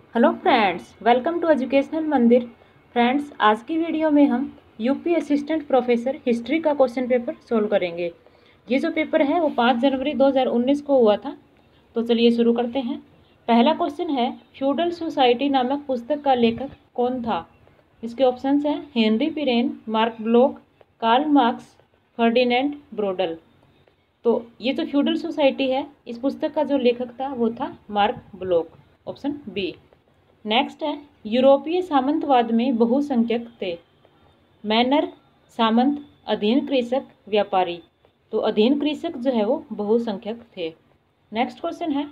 Hello friends, welcome to educational Mandir. Friends, आज की video में हम यूपी असिस्टेंट प्रोफेसर हिस्ट्री का क्वेश्चन पेपर सोल्व करेंगे। ये जो पेपर है वो 5 जनवरी 2019 को हुआ था। तो चलिए शुरू करते हैं। पहला क्वेश्चन है, फ्यूडल सोसाइटी नामक पुस्तक का लेखक कौन था। इसके ऑप्शंस हैं Henri Pirenne, Marc Bloch, Karl Marx, Ferdinand Braudel. तो ये जो फ्यूडल सोसाइटी है, इस पुस्तक का जो लेखक था वो था Marc Bloch, option B. Next है, यूरोपीय सामंतवाद में बहुसंख्यक थे। मैनर, सामंत, अधीन कृषक, व्यापारी। तो अधीन कृषक जो है वो बहुसंख्यक थे। नेक्स्ट क्वेश्चन है,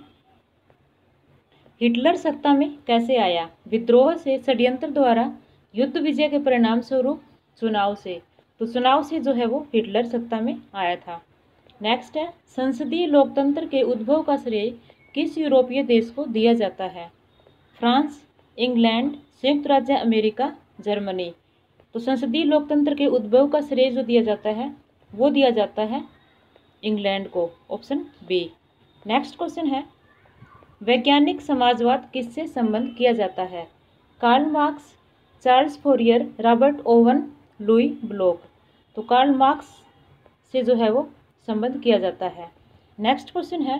हिटलर सत्ता में कैसे आया। विद्रोह से, षड्यंत्र द्वारा, युद्ध विजय के परिणाम स्वरूप, चुनाव से। तो चुनाव से जो है वो हिटलर सत्ता में आया था। नेक्स्ट है, संसदीय लोकतंत्र के उद्भव का श्रेय किस यूरोपीय देश को दिया जाता है। फ्रांस, इंग्लैंड, संयुक्त राज्य अमेरिका, जर्मनी। तो संसदीय लोकतंत्र के उद्भव का श्रेय जो दिया जाता है वो दिया जाता है इंग्लैंड को, ऑप्शन बी। नेक्स्ट क्वेश्चन है, वैज्ञानिक समाजवाद किससे संबंध किया जाता है। Karl Marx, Charles Fourier, Robert Owen, Louis Blanc. तो कार्ल मार्क्स से जो है वो संबंध किया जाता है। नेक्स्ट क्वेश्चन है,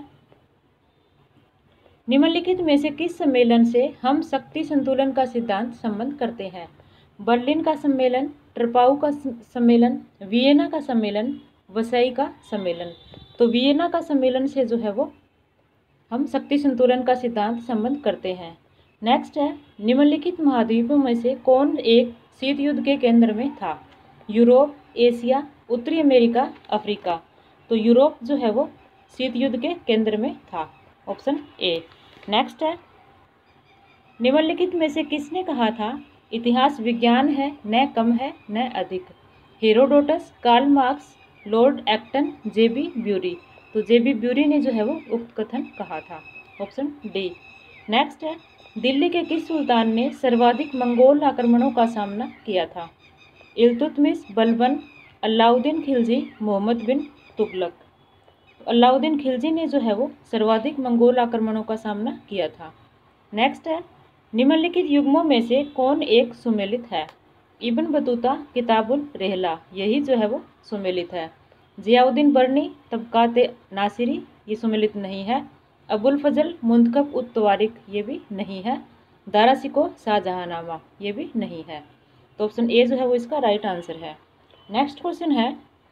निम्नलिखित में से किस सम्मेलन से हम शक्ति संतुलन का सिद्धांत संबंध करते हैं। बर्लिन का सम्मेलन, ट्रपाउ का सम्मेलन, वियना का सम्मेलन, वसाई का सम्मेलन। तो वियना का सम्मेलन से जो है वो हम शक्ति संतुलन का सिद्धांत संबंध करते हैं। नेक्स्ट है, निम्नलिखित महाद्वीपों में से कौन एक शीत युद्ध के केंद्र में था। यूरोप, एशिया, उत्तरी अमेरिका, अफ्रीका। तो यूरोप जो है वो शीत युद्ध के केंद्र में था, ऑप्शन ए। नेक्स्ट है, निम्नलिखित में से किसने कहा था इतिहास विज्ञान है, न कम है न अधिक। Herodotus, Karl Marx, Lord Acton, J B Bury. तो जेबी ब्यूरी ने जो है वो उक्त कथन कहा था, ऑप्शन डी। नेक्स्ट है, दिल्ली के किस सुल्तान ने सर्वाधिक मंगोल आक्रमणों का सामना किया था। इल्तुतमिश, बलबन, अलाउद्दीन खिलजी, मोहम्मद बिन तुगलक। अलाउद्दीन खिलजी ने जो है वो सर्वाधिक मंगोल आक्रमणों का सामना किया था। नेक्स्ट है, निम्नलिखित युग्मों में से कौन एक सुमेलित है। इब्न बतूता, किताबुल रहला, यही जो है वो सुमेलित है। जियाउद्दीन बर्नी, तबकात नासिरी, ये सुमेलित नहीं है। अबुल फजल मुंतखब उत तवारिक, ये भी नहीं है। दारा सिको शाहजहांनामा, ये भी नहीं है। तो ऑप्शन ए जो है वो इसका राइट आंसर है। नेक्स्ट क्वेश्चन है,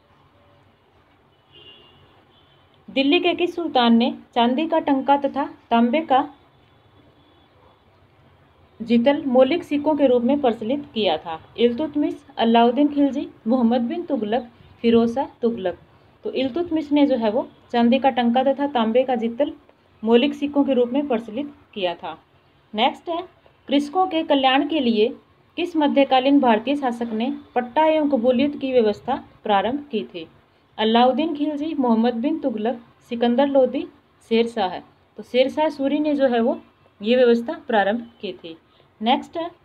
दिल्ली के किस सुल्तान ने चांदी का टंका तथा तांबे का जितल मौलिक सिक्कों के रूप में प्रचलित किया था। इल्तुतमिश, अलाउद्दीन खिलजी, मोहम्मद बिन तुगलक, फिरोज शाह तुगलक। तो इल्तुतमिश ने जो है वो चांदी का टंका तथा तांबे का जितल मौलिक सिक्कों के रूप में प्रचलित किया था। नेक्स्ट है, कृषकों के कल्याण के लिए किस मध्यकालीन भारतीय शासक ने पट्टा एवं कबूलियत की व्यवस्था प्रारंभ की थी। अलाउद्दीन खिलजी, मोहम्मद बिन तुगलक, सिकंदर लोदी, शेरशाह है। तो शेरशाह सूरी ने जो है वो ये व्यवस्था प्रारंभ की थी। नेक्स्ट है,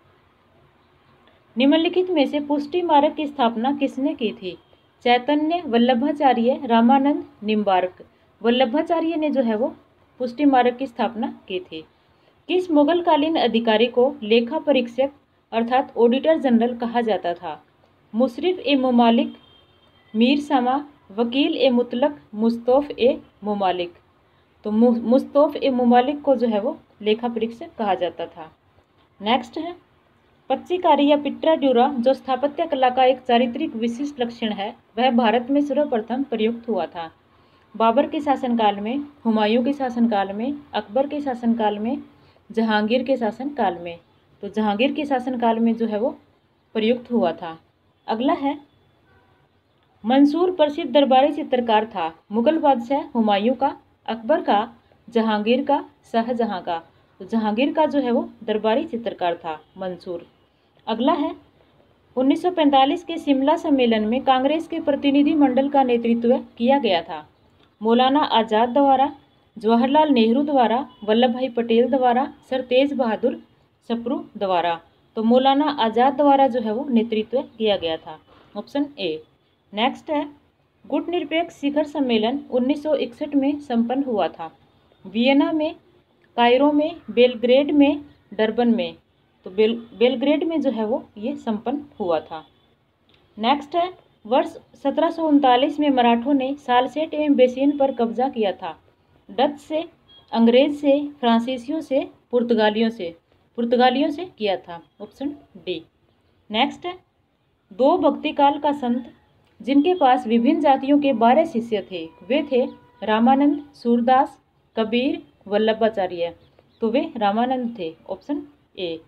निम्नलिखित में से पुष्टि मार्ग की स्थापना किसने की थी। चैतन्य, वल्लभाचार्य, रामानंद, निम्बार्क। वल्लभाचार्य ने जो है वो पुष्टि मार्ग की स्थापना की थी। किस मुगलकालीन अधिकारी को लेखा परीक्षक अर्थात ऑडिटर जनरल कहा जाता था। मुशरिफ ए मुमालिक, मीर सामा, वकील ए मुतलक, मुस्तौफ ए मुमालिक। तो मुस्तौफ ए मुमालिक को जो है वो लेखा परीक्षक कहा जाता था। नेक्स्ट है, पच्चीकारी या पिट्रा ड्यूरा जो स्थापत्य कला का एक चारित्रिक विशिष्ट लक्षण है, वह भारत में सर्वप्रथम प्रयुक्त हुआ था। बाबर के शासनकाल में, हुमायूं के शासनकाल में, अकबर के शासनकाल में, जहांगीर के शासनकाल में। तो जहांगीर के शासनकाल में जो है वो प्रयुक्त हुआ था। अगला है, मंसूर प्रसिद्ध दरबारी चित्रकार था। मुगल बादशाह हुमायूं का, अकबर का, जहांगीर का, शाहजहां का। तो जहांगीर का जो है वो दरबारी चित्रकार था मंसूर। अगला है, 1945 के शिमला सम्मेलन में कांग्रेस के प्रतिनिधि मंडल का नेतृत्व किया गया था। मौलाना आज़ाद द्वारा, जवाहरलाल नेहरू द्वारा, वल्लभ भाई पटेल द्वारा, सर तेज बहादुर सप्रू द्वारा। तो मौलाना आज़ाद द्वारा जो है वो नेतृत्व किया गया था, ऑप्शन ए। नेक्स्ट है, गुटनिरपेक्ष शिखर सम्मेलन 1961 में संपन्न हुआ था। वियना में कायरो में, बेलग्रेड में, डरबन में। तो बेलग्रेड में जो है वो ये संपन्न हुआ था। नेक्स्ट है, वर्ष 1739 में मराठों ने सालसेट एवं बेसिन पर कब्जा किया था। डच से, अंग्रेज से, फ्रांसीसियों से, पुर्तगालियों से किया था। Option D. नेक्स्ट है, दो भक्ति काल का संत जिनके पास विभिन्न जातियों के 12 शिष्य थे, वे थे रामानंद, सूरदास, कबीर, वल्लभाचार्य। तो वे रामानंद थे। Option A.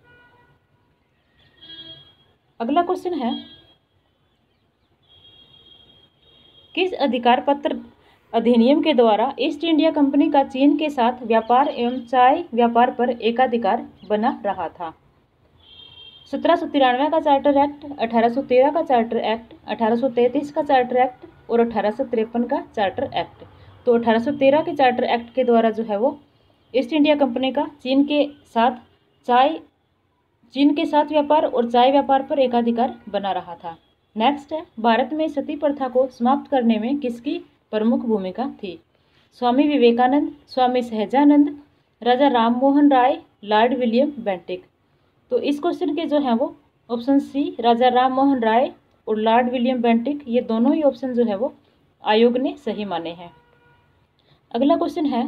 अगला क्वेश्चन है, किस अधिकार पत्र अधिनियम के द्वारा ईस्ट इंडिया कंपनी का चीन के साथ व्यापार एवं चाय व्यापार पर एकाधिकार बना रहा था? 1793 का चार्टर एक्ट, 1813 का चार्टर एक्ट, 1833 का चार्टर एक्ट और 1853 का चार्टर एक्ट। तो 1813 के चार्टर एक्ट के द्वारा जो है वो ईस्ट इंडिया कंपनी का चीन के साथ व्यापार और चाय व्यापार पर एकाधिकार बना रहा था। नेक्स्ट है, भारत में सती प्रथा को समाप्त करने में किसकी प्रमुख भूमिका थी? Swami Vivekananda, Swami Sahajanand, Raja Ram Mohan Roy, Lord William Bentinck. तो इस क्वेश्चन के जो है वो ऑप्शन सी, राजा राम मोहन राय और लॉर्ड विलियम बेंटिक, ये दोनों ही ऑप्शन जो है वो आयोग ने सही माने हैं। अगला क्वेश्चन है,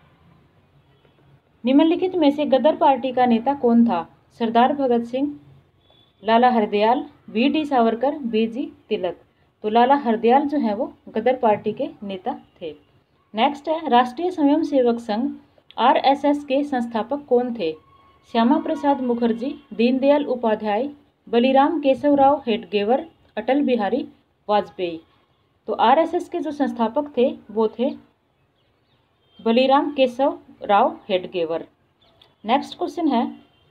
निम्नलिखित में से गदर पार्टी का नेता कौन था? सरदार भगत सिंह, लाला हरदयाल, वी.डी. सावरकर, बी.जी. तिलक। तो लाला हरदयाल जो है वो गदर पार्टी के नेता थे। नेक्स्ट है, राष्ट्रीय स्वयंसेवक संघ आरएसएस के संस्थापक कौन थे? श्यामा प्रसाद मुखर्जी, दीनदयाल उपाध्याय, बलिराम केशवराव हेडगेवर, अटल बिहारी वाजपेयी। तो आरएसएस के जो संस्थापक थे वो थे बलिराम केशव राव हेडगेवर। नेक्स्ट क्वेश्चन है,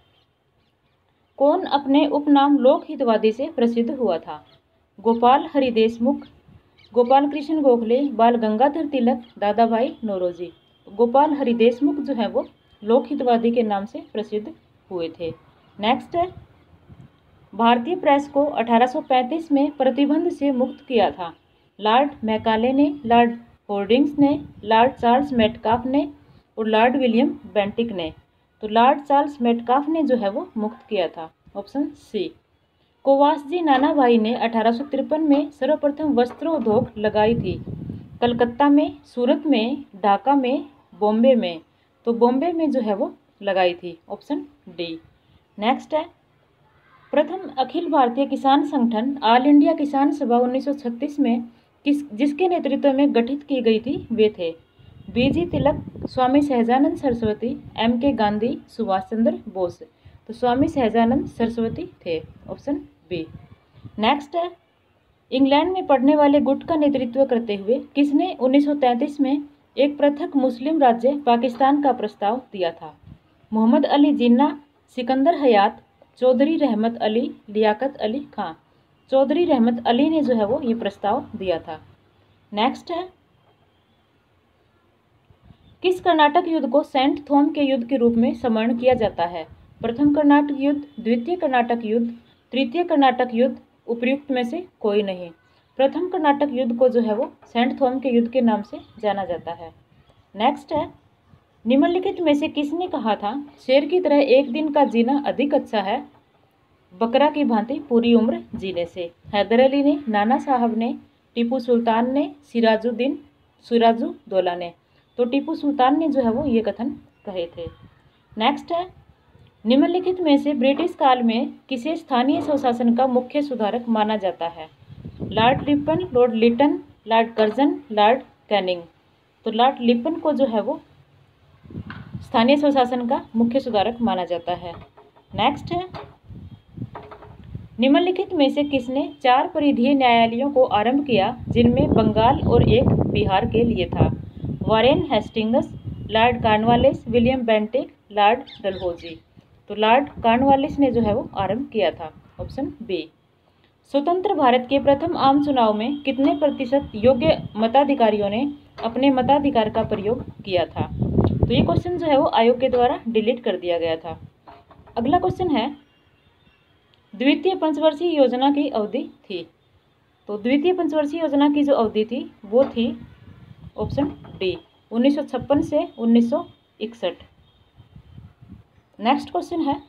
कौन अपने उपनाम लोकहितवादी से प्रसिद्ध हुआ था? गोपाल हरि देशमुख, गोपाल कृष्ण गोखले, बाल गंगाधर तिलक, दादा भाई नौरोजी। गोपाल हरि देशमुख जो है वो लोकहितवादी के नाम से प्रसिद्ध हुए थे। नेक्स्ट है, भारतीय प्रेस को 1835 में प्रतिबंध से मुक्त किया था? लॉर्ड मैकाले ने, लॉर्ड होर्डिंग्स ने, लॉर्ड चार्ल्स मेटकाफ ने और लॉर्ड विलियम बेंटिक ने। तो लॉर्ड चार्ल्स मेटकाफ ने जो है वो मुक्त किया था। Option C. कोवासजी नानाभाई ने 1853 में सर्वप्रथम वस्त्रोद्योग लगाई थी? कलकत्ता में, सूरत में, ढाका में, बॉम्बे में। तो बॉम्बे में जो है वो लगाई थी। Option D. नेक्स्ट है, प्रथम अखिल भारतीय किसान संगठन ऑल इंडिया किसान सभा 1936 में जिसके नेतृत्व में गठित की गई थी वे थे? बी.जी. तिलक, स्वामी सहजानंद सरस्वती, एम.के. गांधी, सुभाष चंद्र बोस। तो स्वामी सहजानंद सरस्वती थे। Option B. नेक्स्ट है, इंग्लैंड में पढ़ने वाले गुट का नेतृत्व करते हुए किसने 1933 में एक पृथक मुस्लिम राज्य पाकिस्तान का प्रस्ताव दिया था? मोहम्मद अली जिन्ना, सिकंदर हयात, चौधरी रहमत अली, लियाकत अली खां। चौधरी रहमत अली ने जो है वो ये प्रस्ताव दिया था। नेक्स्ट है, किस कर्नाटक युद्ध को सेंट थॉम के युद्ध के रूप में स्मरण किया जाता है? प्रथम कर्नाटक युद्ध, द्वितीय कर्नाटक युद्ध, तृतीय कर्नाटक युद्ध, उपर्युक्त में से कोई नहीं। प्रथम कर्नाटक युद्ध को जो है वो सेंट थॉम के युद्ध के नाम से जाना जाता है। नेक्स्ट है, निम्नलिखित में से किसने कहा था शेर की तरह एक दिन का जीना अधिक अच्छा है बकरा की भांति पूरी उम्र जीने से? हैदर अली ने, नाना साहब ने, टीपू सुल्तान ने, सिराजुद्दौला ने। तो टीपू सुल्तान ने जो है वो ये कथन कहे थे। नेक्स्ट है, निम्नलिखित में से ब्रिटिश काल में किसे स्थानीय स्वशासन का मुख्य सुधारक माना जाता है? Lord Ripon, Lord Lytton, Lord Curzon, Lord Canning. तो लॉर्ड लिपन को जो है वो स्थानीय स्वशासन का मुख्य सुधारक माना जाता है। नेक्स्ट है, निम्नलिखित में से किसने 4 परिधीय न्यायालयों को आरंभ किया जिनमें बंगाल और एक बिहार के लिए था? Warren Hastings, Lord Cornwallis, William Bentinck, Lord Dalhousie. तो लॉर्ड कॉर्नवालिस ने जो है वो आरंभ किया था। Option B. स्वतंत्र भारत के प्रथम आम चुनाव में कितने प्रतिशत योग्य मताधिकारियों ने अपने मताधिकार का प्रयोग किया था? तो ये क्वेश्चन जो है वो आयोग के द्वारा डिलीट कर दिया गया था। अगला क्वेश्चन है, द्वितीय पंचवर्षीय योजना की अवधि थी? तो द्वितीय पंचवर्षीय योजना की जो अवधि थी वो थी ऑप्शन डी 1956 से 1961। नेक्स्ट क्वेश्चन है,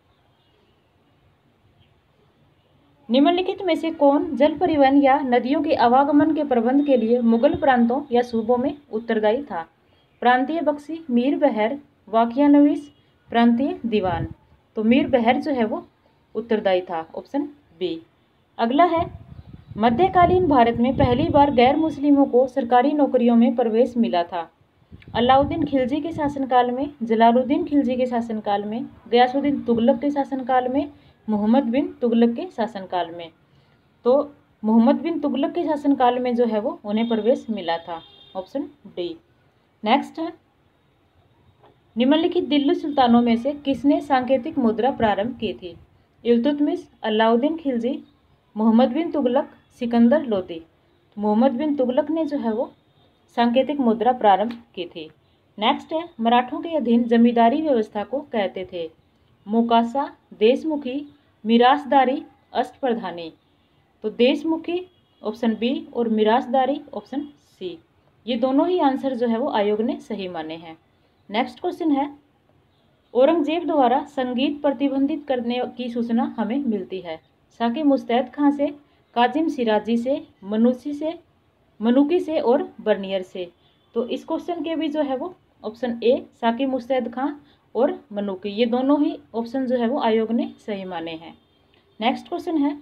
निम्नलिखित में से कौन जल परिवहन या नदियों के आवागमन के प्रबंध के लिए मुगल प्रांतों या सूबों में उत्तरदायी था? प्रांतीय बख्शी, मीर बहर, वाकिया नवीस, प्रांतीय दीवान। तो मीर बहर जो है वो उत्तरदायी था, ऑप्शन बी। अगला है, मध्यकालीन भारत में पहली बार गैर मुस्लिमों को सरकारी नौकरियों में प्रवेश मिला था? अलाउद्दीन खिलजी के शासनकाल में, जलालुद्दीन खिलजी के शासनकाल में, गयासुद्दीन तुगलक के शासनकाल में, मोहम्मद बिन तुगलक के शासनकाल में। तो मोहम्मद बिन तुगलक के शासनकाल में जो है वो उन्हें प्रवेश मिला था, ऑप्शन डी। नेक्स्ट है, निम्नलिखित दिल्ली सुल्तानों में से किसने सांकेतिक मुद्रा प्रारंभ की थी? इल्तुतमिश, अलाउद्दीन खिलजी, मोहम्मद बिन तुगलक, सिकंदर लोदी। मोहम्मद बिन तुगलक ने जो है वो सांकेतिक मुद्रा प्रारंभ की थी। नेक्स्ट है, मराठों के अधीन जमींदारी व्यवस्था को कहते थे? मोकासा, देशमुखी, मिरासदारी, अष्टप्रधानी। तो देशमुखी ऑप्शन बी और मिरासदारी ऑप्शन सी, ये दोनों ही आंसर जो है वो आयोग ने सही माने हैं। नेक्स्ट क्वेश्चन है, औरंगजेब द्वारा संगीत प्रतिबंधित करने की सूचना हमें मिलती है? साकी मुस्तैद खां से, काजिम सिराजी से, मनुकी से और बर्नियर से। तो इस क्वेश्चन के भी जो है वो ऑप्शन ए साकी मुस्तैद खां और मनुकी, ये दोनों ही ऑप्शन जो है वो आयोग ने सही माने हैं। नेक्स्ट क्वेश्चन है,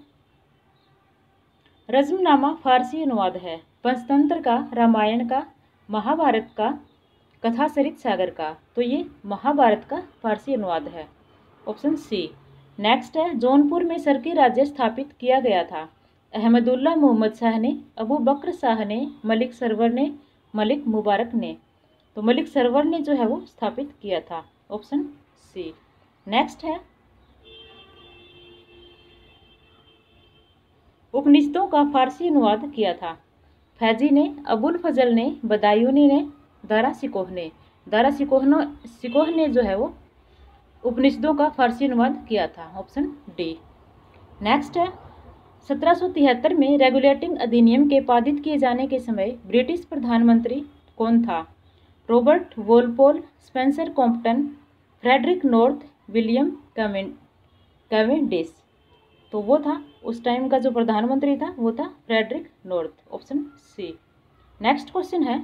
रज्मनामा फारसी अनुवाद है? पंचतंत्र का, रामायण का, महाभारत का, कथासरित सागर का। तो ये महाभारत का फारसी अनुवाद है, ऑप्शन सी। नेक्स्ट है, जौनपुर में सरकी राज्य स्थापित किया गया था? अहमदुल्ला मोहम्मद शाह ने, अबू बकर शाह ने, मलिक सरवर ने, मलिक मुबारक ने। तो मलिक सरवर ने जो है वो स्थापित किया था, ऑप्शन सी। नेक्स्ट है, उपनिषदों का फारसी अनुवाद किया था? फैजी ने, अबुल फजल ने, बदायूनी ने, दारा सिकोह ने। दारा सिकोह ने जो है वो उपनिषदों का फारसी अनुवाद किया था, ऑप्शन डी। नेक्स्ट है, 1773 में रेगुलेटिंग अधिनियम के पारित किए जाने के समय ब्रिटिश प्रधानमंत्री कौन था? Robert Walpole, Spencer Compton, Frederick North, William Cavendish. तो वो था उस टाइम का जो प्रधानमंत्री था वो था Frederick North, option C. Next question है,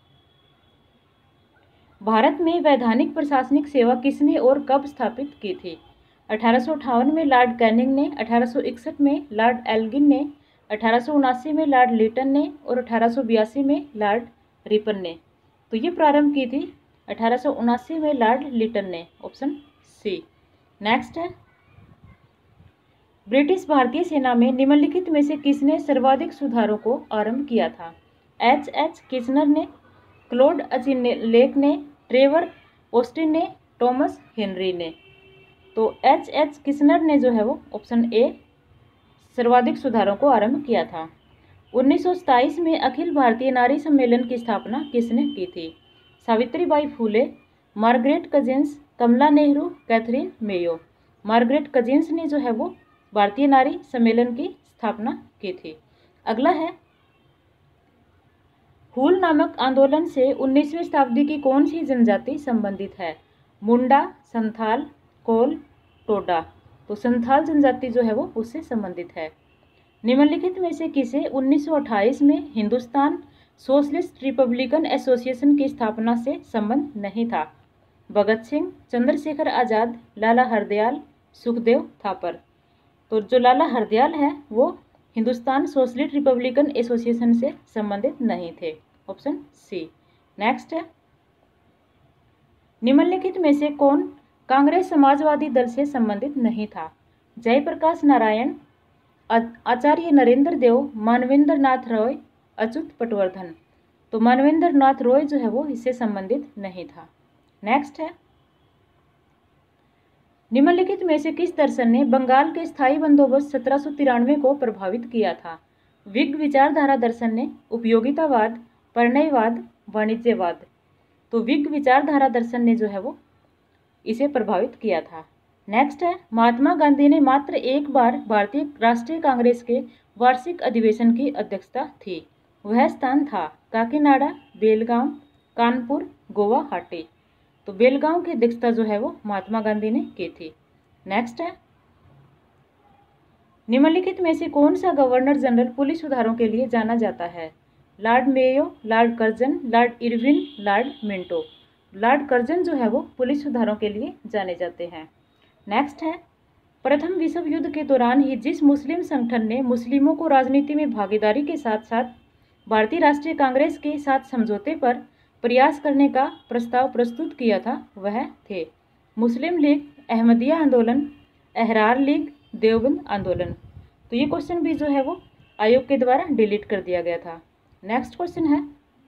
भारत में वैधानिक प्रशासनिक सेवा किसने और कब स्थापित की थी? 1858 में लॉर्ड कैनिंग ने, 1861 में लॉर्ड एल्गिन ने, 1879 में लॉर्ड लिटन ने और 1882 में लॉर्ड रिपन ने। तो ये प्रारंभ की थी 1879 में लॉर्ड लिटन ने, ऑप्शन सी। नेक्स्ट है, ब्रिटिश भारतीय सेना में निम्नलिखित में से किसने सर्वाधिक सुधारों को आरंभ किया था? एच किचनर ने, क्लोड अचिलेक ने, ट्रेवर ऑस्टिन ने, थॉमस हेनरी ने। तो एच किचनर ने जो है वो ऑप्शन ए सर्वाधिक सुधारों को आरंभ किया था। 1927 में अखिल भारतीय नारी सम्मेलन की स्थापना किसने की थी? Savitribai Phule, Margaret Cousins, Kamala Nehru, Katherine Mayo. Margaret Cousins ने जो है वो भारतीय नारी सम्मेलन की स्थापना की थी। अगला है, हूल नामक आंदोलन से 19वीं शताब्दी की कौन सी जनजाति संबंधित है? मुंडा, संथाल, कोल, टोडा। तो संथाल जनजाति जो है वो उससे संबंधित है। निम्नलिखित में से किसे 1928 में हिंदुस्तान सोशलिस्ट रिपब्लिकन एसोसिएशन की स्थापना से संबंध नहीं था? भगत सिंह, चंद्रशेखर आज़ाद, लाला हरदयाल, सुखदेव थापर। तो जो लाला हरदयाल है वो हिंदुस्तान सोशलिस्ट रिपब्लिकन एसोसिएशन से संबंधित नहीं थे, ऑप्शन सी। नेक्स्ट है, निम्नलिखित में से कौन कांग्रेस समाजवादी दल से संबंधित नहीं था? जयप्रकाश नारायण, आचार्य नरेंद्र देव, मानवेंद्र नाथ रॉय, अच्युत पटवर्धन। तो मानवेंद्र नाथ रॉय जो है वो इससे संबंधित नहीं था। नेक्स्ट है, निम्नलिखित में से किस दर्शन ने बंगाल के स्थायी बंदोबस्त 1793 को प्रभावित किया था? विग विचारधारा दर्शन ने, उपयोगितावाद, परिणयवाद, वाणिज्यवाद। तो विग विचारधारा दर्शन ने जो है वो इसे प्रभावित किया था। नेक्स्ट है, महात्मा गांधी ने मात्र एक बार भारतीय राष्ट्रीय कांग्रेस के वार्षिक अधिवेशन की अध्यक्षता थी। वह स्थान था काकीनाडा, बेलगाम, कानपुर, गुवाहाटी। तो बेलगांव की अध्यक्षता जो है वो महात्मा गांधी ने की थी। नेक्स्ट है, निम्नलिखित में से कौन सा गवर्नर जनरल पुलिस सुधारों के लिए जाना जाता है? Lord Mayo, Lord Curzon, Lord Irwin, Lord Minto. Lord Curzon जो है वो पुलिस सुधारों के लिए जाने जाते हैं। नेक्स्ट है, प्रथम विश्व युद्ध के दौरान ही जिस मुस्लिम संगठन ने मुस्लिमों को राजनीति में भागीदारी के साथ साथ भारतीय राष्ट्रीय कांग्रेस के साथ समझौते पर प्रयास करने का प्रस्ताव प्रस्तुत किया था, वह थे मुस्लिम लीग, अहमदिया आंदोलन, अहरार लीग, देवबंद आंदोलन। तो ये क्वेश्चन भी जो है वो आयोग के द्वारा डिलीट कर दिया गया था। नेक्स्ट क्वेश्चन है,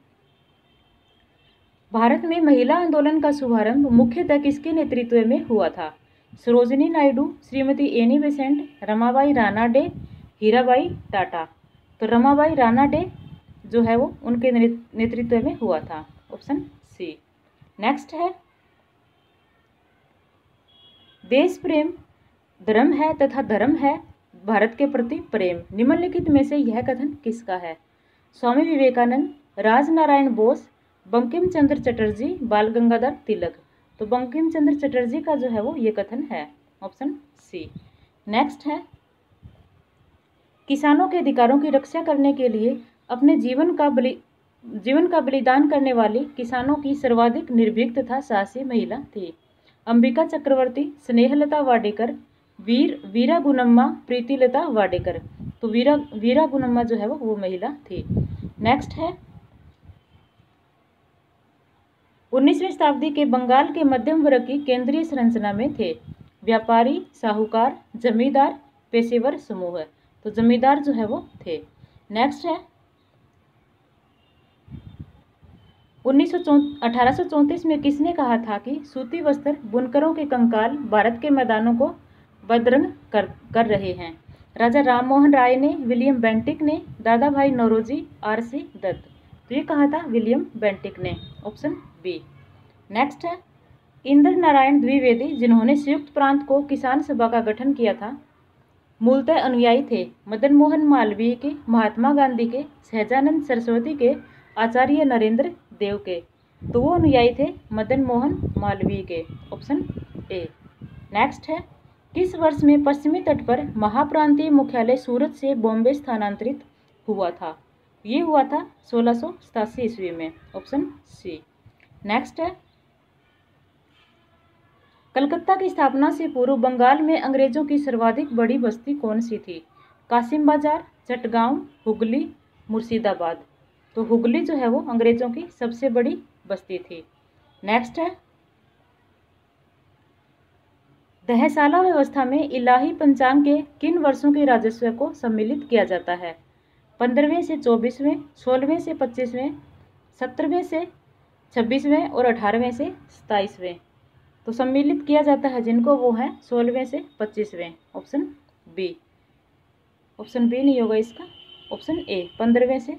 भारत में महिला आंदोलन का शुभारंभ मुख्यतः किसके नेतृत्व में हुआ था? Sarojini Naidu, Shrimati Annie Besant, Ramabai Ranade, Hirabai Tata. तो रमाबाई रानाडे जो है वो उनके नेतृत्व में हुआ था, ऑप्शन सी। नेक्स्ट है, देश प्रेम धर्म है तथा धर्म है भारत के प्रति प्रेम। निम्नलिखित में से यह कथन किसका है? स्वामी विवेकानंद, राजनारायण बोस, बंकिम चंद्र चटर्जी, बाल गंगाधर तिलक। तो बंकिम चंद्र चटर्जी का जो है वो ये कथन है, ऑप्शन सी। नेक्स्ट है, किसानों के अधिकारों की रक्षा करने के लिए अपने जीवन का बलिदान करने वाली किसानों की सर्वाधिक निर्भीक तथा साहसी महिला थी। अंबिका चक्रवर्ती, स्नेहलता वाडेकर, वीरा गुनम्मा, प्रीतिलता वाडेकर। तो वीरा गुनम्मा जो है वो महिला थी। नेक्स्ट है, 19वीं शताब्दी के बंगाल के मध्यम वर्ग की केंद्रीय संरचना में थे व्यापारी, साहूकार, जमींदार, पेशेवर समूह। तो जमींदार जो है वो थे। नेक्स्ट है, 1834 में किसने कहा था कि सूती वस्त्र बुनकरों के कंकाल भारत के मैदानों को बदरंग कर रहे हैं? राजा राममोहन राय ने, विलियम बेंटिक ने, दादा भाई नौरोजी, आर.सी. दत्त। तो ये कहा था विलियम बेंटिक ने, ऑप्शन बी। नेक्स्ट है, इंद्र नारायण द्विवेदी जिन्होंने संयुक्त प्रांत को किसान सभा का गठन किया था, मूलतः अनुयायी थे मदन मोहन मालवीय के, महात्मा गांधी के, सहजानंद सरस्वती के, आचार्य नरेंद्र देव के। तो वो अनुयायी थे मदन मोहन मालवीय के, ऑप्शन ए। नेक्स्ट है, किस वर्ष में पश्चिमी तट पर महाप्रांतीय मुख्यालय सूरत से बॉम्बे स्थानांतरित हुआ था? ये हुआ था 1687 ईस्वी में, ऑप्शन सी। नेक्स्ट है, कलकत्ता की स्थापना से पूर्व बंगाल में अंग्रेजों की सर्वाधिक बड़ी बस्ती कौन सी थी? कासिम बाजार, चटगांव, हुगली, मुर्शिदाबाद। तो हुगली जो है वो अंग्रेजों की सबसे बड़ी बस्ती थी। नेक्स्ट है, दहसाला व्यवस्था में इलाही पंचांग के किन वर्षों के राजस्व को सम्मिलित किया जाता है? 15वें से 24वें, 16वें से 25वें, 17वें से 26वें और 18वें से 27वें। तो सम्मिलित किया जाता है जिनको, वो है 16वें से 25वें, ऑप्शन बी। ऑप्शन बी नहीं होगा इसका, ऑप्शन ए 15वें से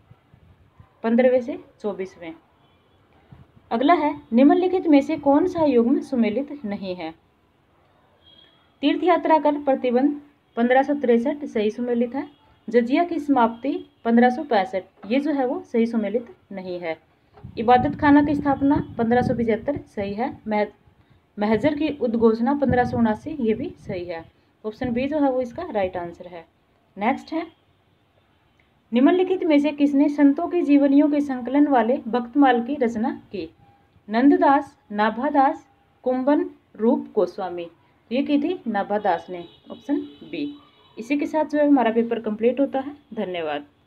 24वें। अगला है, निम्नलिखित में से कौन सा युग्म सुमेलित नहीं है? तीर्थ यात्रा कर प्रतिबंध 1563 सही सुमेलित है। जजिया की समाप्ति 1565, ये जो है वो सही सुमेलित नहीं है। इबादत खाना की स्थापना 1575 सही है। महजर की उद्घोषणा 1579, ये भी सही है। ऑप्शन बी जो है वो इसका राइट आंसर है। नेक्स्ट है, निम्नलिखित में से किसने संतों की जीवनियों के संकलन वाले भक्तमाल की रचना की? नंददास, नाभादास, कुंभन, रूप गोस्वामी। ये की थी नाभादास ने, ऑप्शन बी। इसी के साथ जो है हमारा पेपर कंप्लीट होता है। धन्यवाद।